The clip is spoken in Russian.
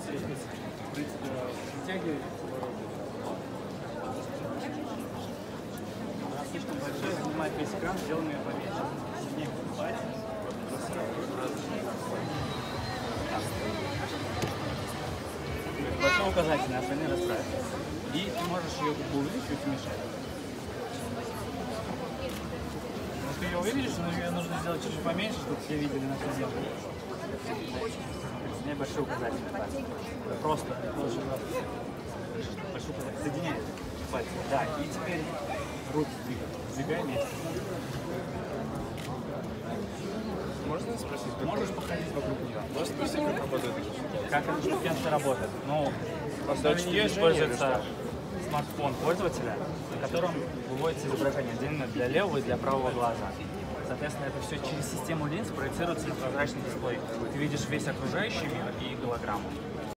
Притягивайте она слишком большая, занимает весь экран, сделаем ее поменьше. Сильнее покупайте. Большой указательный, остальные расправить. И ты можешь ее как бы увеличивать и уменьшать. Но ты ее увеличишь, но ее нужно сделать чуть-чуть поменьше, чтобы все видели, на что делать. Мне большой указательный палец. Просто большой указательный. Соединяй пальцы. Да, и теперь руки двигай вместе. Можно спросить? Можешь походить вокруг нее. Можешь спросить, как работает? Как это штукенство работает? Ну, в основе нее используется смартфон пользователя, на котором выводится изображение отдельно для левого и для правого глаза. Соответственно, это все через систему линз проецируется на прозрачный дисплей. Ты видишь весь окружающий мир и голограмму.